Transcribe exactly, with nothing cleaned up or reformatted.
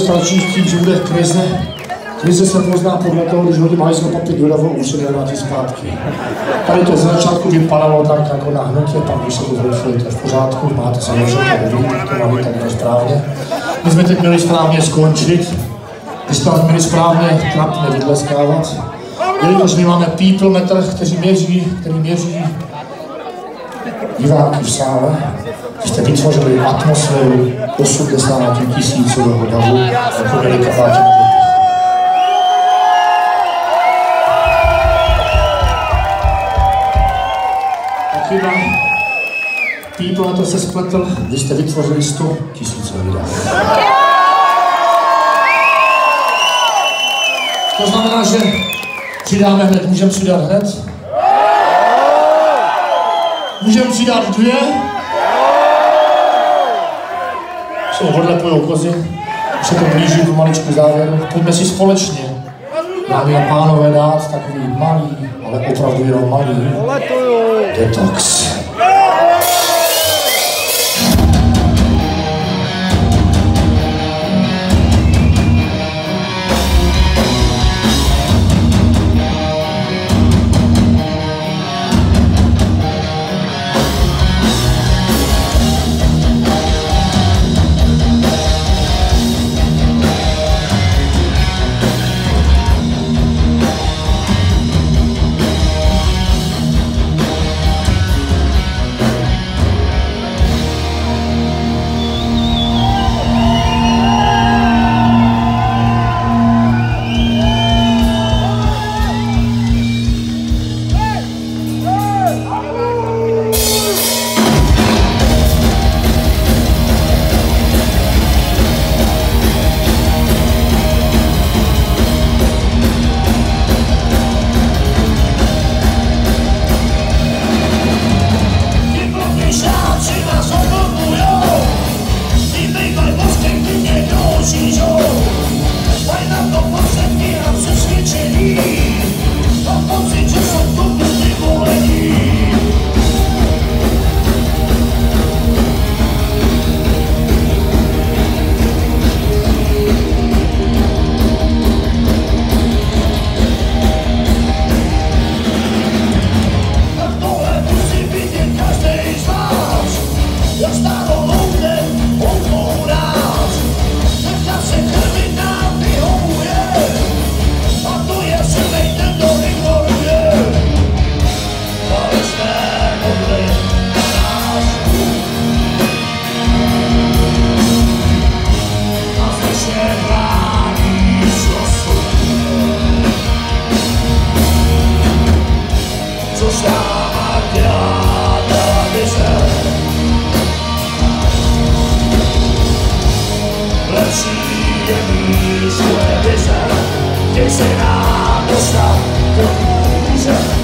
starší s tím, že bude krize. Krize se pozná podle toho, když hodím hajzlo papír do davu, už se nevrátí zpátky. Tady to ze začátku vypadalo tak jako na hnutě, pak když se to zlepšili, to je v pořádku, máte samozřejmě dobrý, tak to máme tak správně. My jsme teď měli správně skončit, my jsme měli správně trapně vydleskávat, jelikož my máme people metr, kteří měří, který měří diváky v sále, jste vytvořili atmosféru osmdesát tisícového davu, jako měli kabáti na bytech. Chyba, people metr se spletl, vy jste vytvořili sto tisícový dav. To znamená, že přidáme hned, můžeme přidat hned? Můžeme přidat dvě? Se odlepujou kozy, už se to blíží pomaličku závěru. Pojďme si společně, dámy a pánové, dát takový malý, ale opravdu jenom malý detox. Será nuestra conclusión.